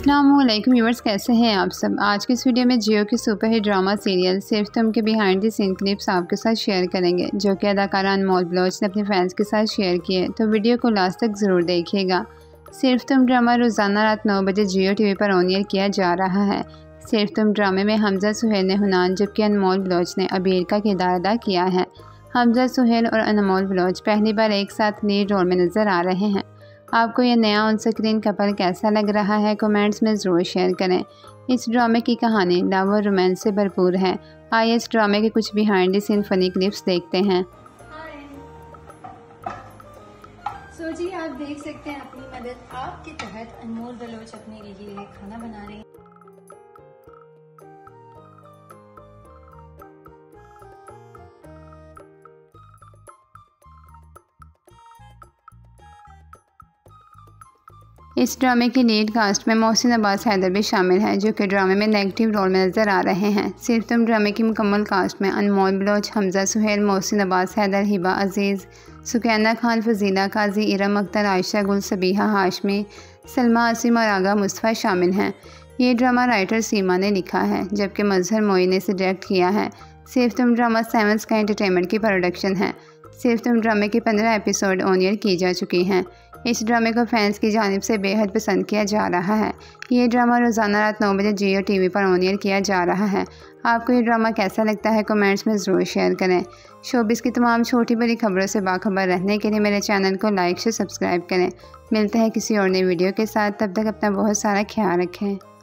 अस्सलामुअलैकुम व्यूअर्स, कैसे हैं आप सब। आज की इस वीडियो में जियो की सुपरहिट ड्रामा सीरियल सिर्फ तुम के बिहाइंड द सीन क्लिप्स आपके साथ शेयर करेंगे, जो कि अदाकारा अनमोल बलोच ने अपने फैंस के साथ शेयर किए। तो वीडियो को लास्ट तक ज़रूर देखिएगा। सिर्फ तुम ड्रामा रोज़ाना रात 9 बजे जियो टीवी पर ऑन एयर किया जा रहा है। सिर्फ तुम ड्रामे में हमजा सुहेल ने हुनान जबकि अनमोल बलोच ने अबीर का किरदार अदा किया है। हमजा सुहेल और अनमोल बलोच पहली बार एक साथ लीड रोल में नज़र आ रहे हैं। आपको यह नया ऑन स्क्रीन कपल कैसा लग रहा है, कमेंट्स में ज़रूर शेयर करें। इस ड्रामे की कहानी लव और रोमांस से भरपूर है। आइए इस ड्रामे के कुछ behind the scene funny clips देखते हैं। जी आप देख सकते हैं अपनी मदद आपके तहत अनमोल बलोच अपने लिए खाना बना रहे हैं। इस ड्रामे की लीड कास्ट में मोहसिन अब्बास हैदर भी शामिल हैं, जो कि ड्रामे में नेगेटिव रोल में नज़र आ रहे हैं। सिर्फ तुम ड्रामे की मुकम्मल कास्ट में अनमोल बलोच, हमजा सुहेल, मोहसिन अब्बास हैदर, हिबा अजीज़, सुकैना खान, फजीला काजी, इरम अख्तर, आयशा गुल, सबीहा हाशमी, सलमा आसिम और आगा मुस्तफ़ा शामिल हैं। ये ड्रामा राइटर सीमा ने लिखा है, जबकि मजहर मोई ने इसे डायरेक्ट किया है। Sirf Tum drama seven sky entertainment की प्रोडक्शन है। सिर्फ तुम ड्रामे के 15 एपिसोड ऑन एयर की जा चुकी हैं। इस ड्रामे को फैंस की जानिब से बेहद पसंद किया जा रहा है। ये ड्रामा रोज़ाना रात 9 बजे जियो टीवी पर ऑन एयर किया जा रहा है। आपको ये ड्रामा कैसा लगता है, कमेंट्स में ज़रूर शेयर करें। शोबिस की तमाम छोटी बड़ी खबरों से बाखबर रहने के लिए मेरे चैनल को लाइक से सब्सक्राइब करें। मिलते हैं किसी और नई वीडियो के साथ, तब तक अपना बहुत सारा ख्याल रखें।